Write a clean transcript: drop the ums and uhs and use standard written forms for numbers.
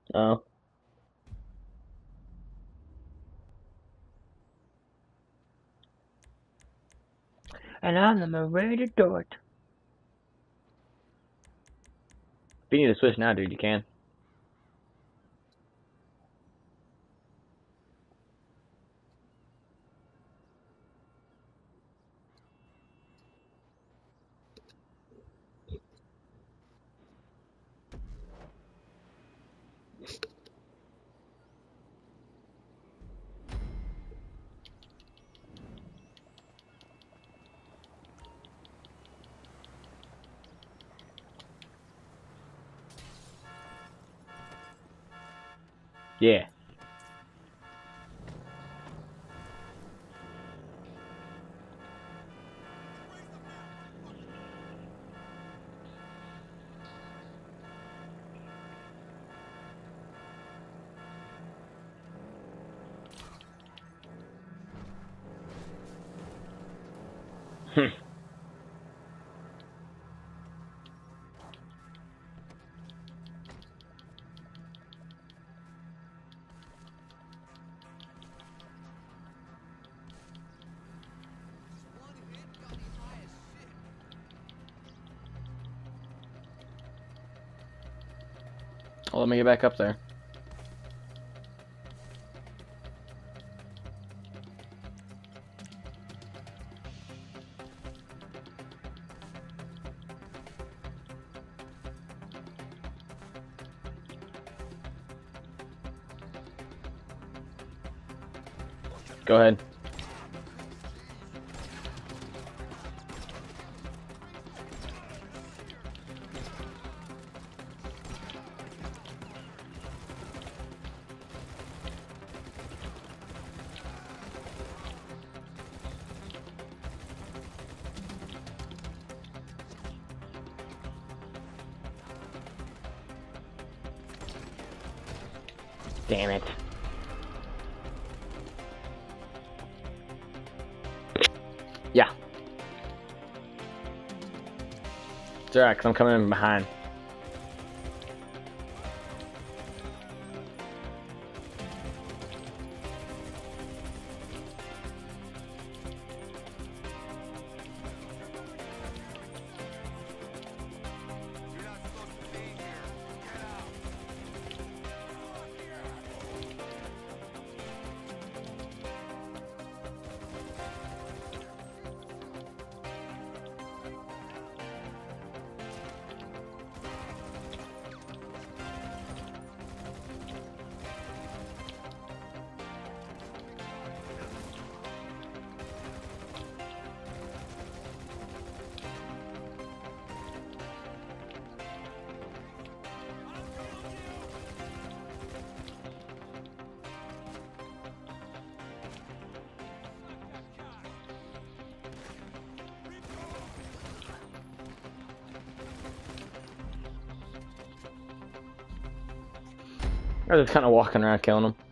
Oh. And I'm ready to do it. If you need to switch now, dude, you can. Yeah. Well, let me get back up there. Go ahead. Damn it. Yeah. It's alright, because I'm coming in behind. I was just kind of walking around killing them.